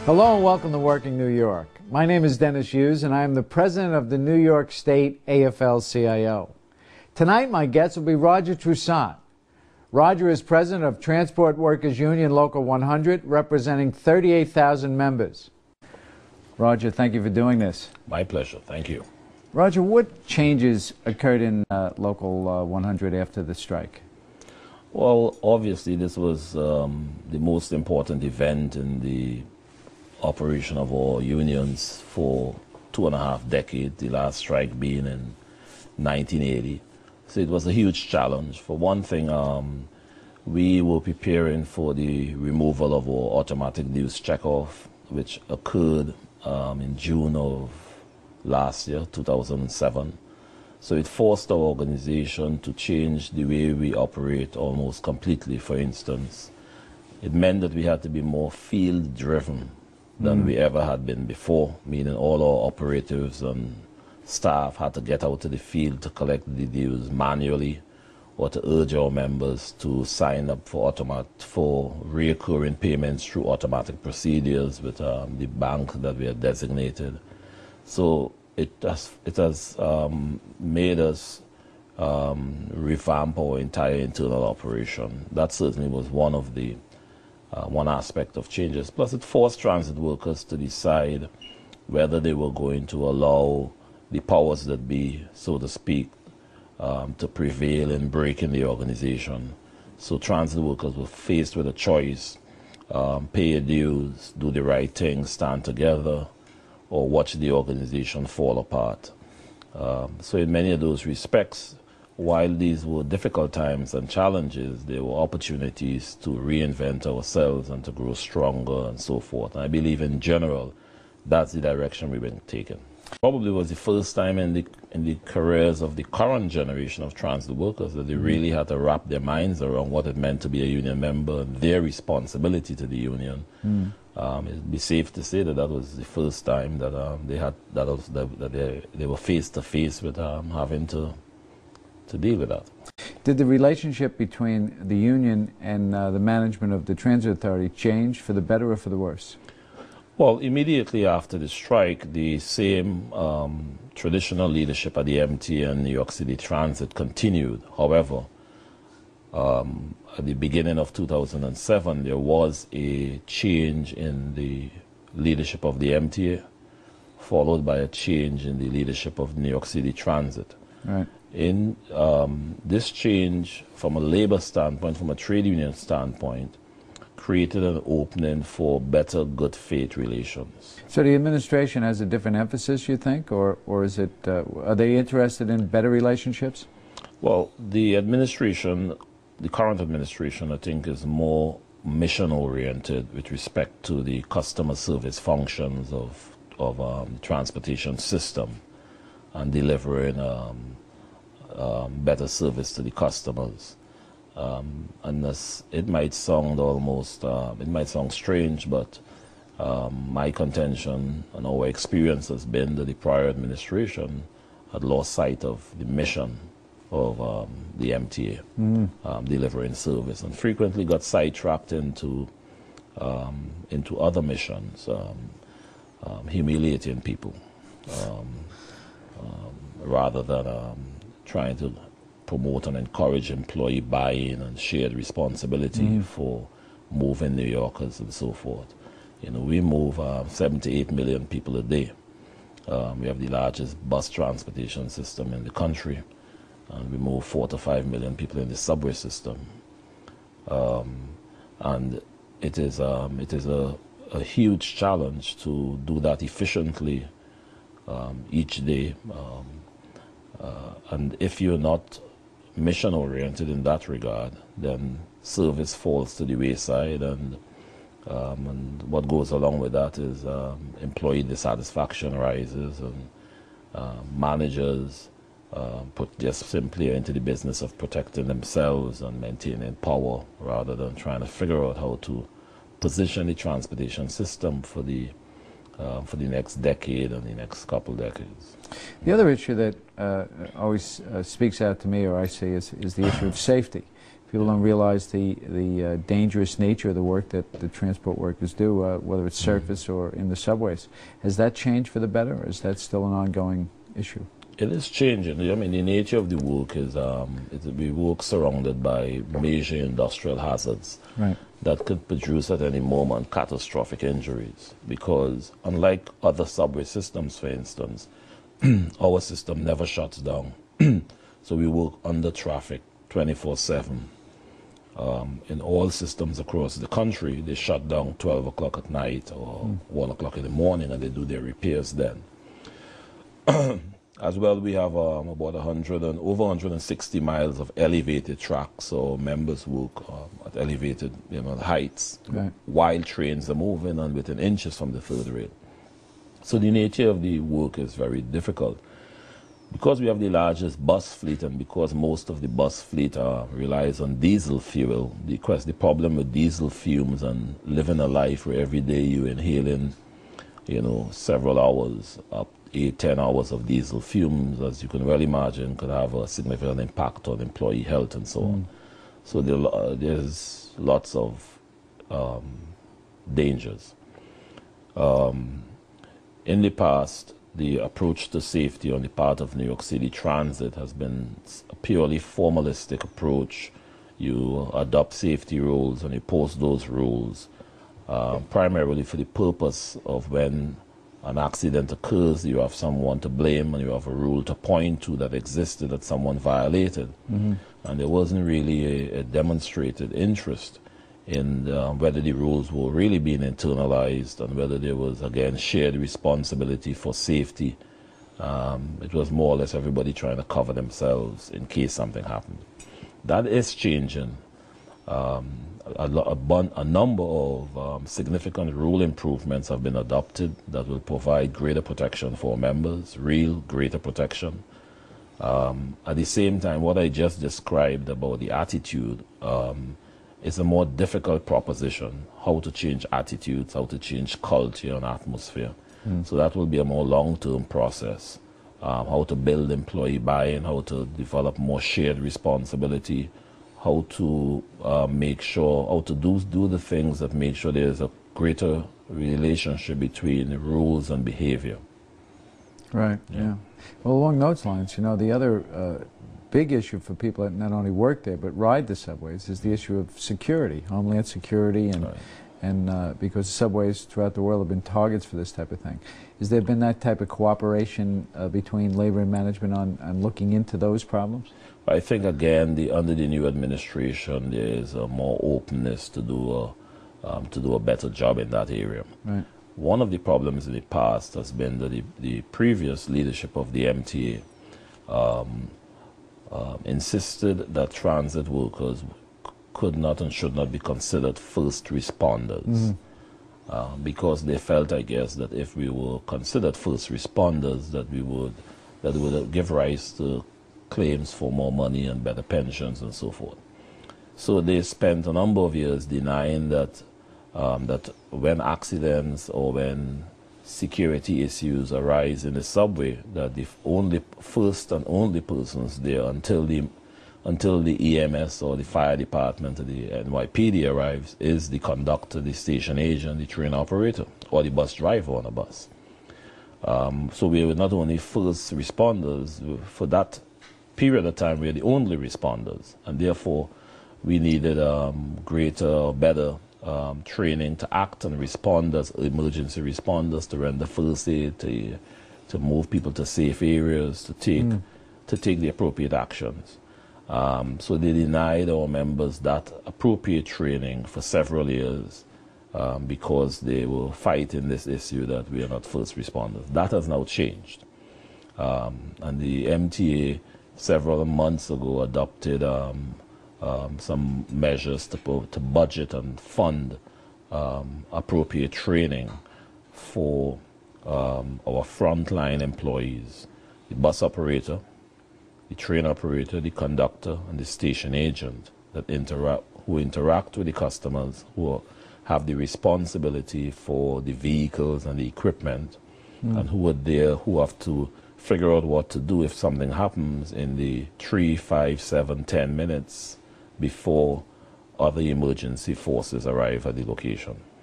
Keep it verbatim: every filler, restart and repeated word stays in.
Hello and welcome to Working New York. My name is Dennis Hughes and I am the president of the New York State A F L C I O. Tonight my guest will be Roger Toussaint. Roger is president of Transport Workers Union Local one hundred, representing thirty-eight thousand members. Roger, thank you for doing this. My pleasure. Thank you. Roger, what changes occurred in uh, Local uh, one hundred after the strike? Well, obviously this was um, the most important event in the operation of our unions for two and a half decades, the last strike being in nineteen eighty. So it was a huge challenge. For one thing, um, we were preparing for the removal of our automatic dues checkoff, which occurred um, in June of last year, two thousand seven. So it forced our organization to change the way we operate almost completely. For instance, it meant that we had to be more field-driven than mm. we ever had been before, meaning all our operatives and staff had to get out to the field to collect the dues manually or to urge our members to sign up for automat for recurring payments through automatic procedures with um, the bank that we had designated. So it has, it has um, made us um, revamp our entire internal operation. That certainly was one of the Uh, one aspect of changes. Plus it forced transit workers to decide whether they were going to allow the powers that be, so to speak, um, to prevail in breaking the organization. So transit workers were faced with a choice: um, pay your dues, do the right thing, stand together, or watch the organization fall apart. Um, so in many of those respects, while these were difficult times and challenges, there were opportunities to reinvent ourselves and to grow stronger and so forth. And I believe in general, that's the direction we've been taking. Probably was the first time in the, in the careers of the current generation of transit workers that they really had to wrap their minds around what it meant to be a union member and their responsibility to the union. Mm. Um, it'd be safe to say that that was the first time that um, they had that, was, that, that they, they were face to face with um, having to to deal with that. Did the relationship between the union and uh, the management of the transit authority change for the better or for the worse? Well, immediately after the strike, the same um, traditional leadership at the M T A and New York City Transit continued. However, um, at the beginning of two thousand seven, there was a change in the leadership of the M T A, followed by a change in the leadership of New York City Transit. Right. In um, this change, from a labor standpoint, from a trade union standpoint, created an opening for better good faith relations. So the administration has a different emphasis, you think, or or is it? Uh, are they interested in better relationships? Well, the administration, the current administration, I think, is more mission oriented with respect to the customer service functions of of um, the transportation system and delivering Um, Um, better service to the customers. Um, and this, it might sound almost, uh, it might sound strange, but um, my contention and our experience has been that the prior administration had lost sight of the mission of um, the M T A, mm. um, delivering service, and frequently got sidetracked into, um, into other missions, um, um, humiliating people, um, um, rather than um, trying to promote and encourage employee buy-in and shared responsibility mm. for moving New Yorkers and so forth. You know, we move uh, seventy-eight million people a day. Um, we have the largest bus transportation system in the country, and we move four to five million people in the subway system. Um, and it is um, it is a, a huge challenge to do that efficiently um, each day. Um, Uh, and if you're not mission-oriented in that regard, then service falls to the wayside, and, um, and what goes along with that is um, employee dissatisfaction rises, and uh, managers uh, put just simply into the business of protecting themselves and maintaining power rather than trying to figure out how to position the transportation system for the Uh, for the next decade and the next couple decades. The other issue that uh, always uh, speaks out to me, or I see, is, is the issue of safety. People don't realize the, the uh, dangerous nature of the work that the transport workers do, uh, whether it's surface or in the subways. Has that changed for the better, or is that still an ongoing issue? It is changing. I mean, the nature of the work is um, it, we work surrounded by major industrial hazards right. that could produce at any moment catastrophic injuries. Because unlike other subway systems, for instance, our system never shuts down. So we work under traffic twenty-four seven. Um, in all systems across the country, they shut down twelve o'clock at night or mm. one o'clock in the morning, and they do their repairs then. As well, we have um, about one hundred and over one hundred sixty miles of elevated tracks, so members work um, at elevated you know, heights right. while trains are moving and within inches from the third rail. So the nature of the work is very difficult. Because we have the largest bus fleet, and because most of the bus fleet uh, relies on diesel fuel, the, quest, the problem with diesel fumes and living a life where every day you're inhaling, you know, several hours, up eight, ten hours of diesel fumes, as you can well imagine, could have a significant impact on employee health and so mm. on. So there, uh, there's lots of um, dangers. Um, in the past, the approach to safety on the part of New York City Transit has been a purely formalistic approach. You adopt safety rules and you post those rules uh, primarily for the purpose of when an accident occurs, you have someone to blame and you have a rule to point to that existed that someone violated. Mm-hmm. And there wasn't really a, a demonstrated interest in uh, whether the rules were really being internalized and whether there was, again, shared responsibility for safety. Um, it was more or less everybody trying to cover themselves in case something happened. That is changing. Um, a, a, bun, a number of um, significant rule improvements have been adopted that will provide greater protection for members, real greater protection. Um, at the same time, what I just described about the attitude um, is a more difficult proposition, how to change attitudes, how to change culture and atmosphere. Mm. So that will be a more long-term process, um, how to build employee buy-in, how to develop more shared responsibility, how to uh, make sure, how to do, do the things that make sure there's a greater relationship between rules and behavior. Right, yeah. yeah. Well, along those lines, you know, the other uh, big issue for people that not only work there but ride the subways is the issue of security, homeland security, and right. and uh, because subways throughout the world have been targets for this type of thing. Has there been that type of cooperation uh, between labor and management on, on looking into those problems? I think, again, the, under the new administration, there is a more openness to do a, um, to do a better job in that area. Right. One of the problems in the past has been that the, the previous leadership of the M T A um, uh, insisted that transit workers could not and should not be considered first responders. Mm-hmm. uh, because they felt, I guess, that if we were considered first responders, that we would that would give rise to claims for more money and better pensions and so forth. So they spent a number of years denying that um, that when accidents or when security issues arise in the subway, that the only first and only persons there until the until the E M S or the fire department or the N Y P D arrives is the conductor, the station agent, the train operator, or the bus driver on a bus. Um, so we were not only first responders, for that period of time we were the only responders, and therefore we needed um, greater, better um, training to act and respond as emergency responders, to render first aid, to, to move people to safe areas, to take, mm. to take the appropriate actions. Um, so they denied our members that appropriate training for several years um, because they were fighting this issue that we are not first responders. That has now changed. Um, and the M T A several months ago adopted um, um, some measures to, to budget and fund um, appropriate training for um, our frontline employees, the bus operator, the train operator, the conductor, and the station agent that interact, who interact with the customers, who have the responsibility for the vehicles and the equipment, mm. and who are there, who have to figure out what to do if something happens in the three, five, seven, ten minutes before other emergency forces arrive at the location.